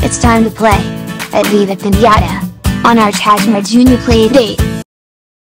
It's time to play at Viva Piñata on our Tajmir Jr. play date.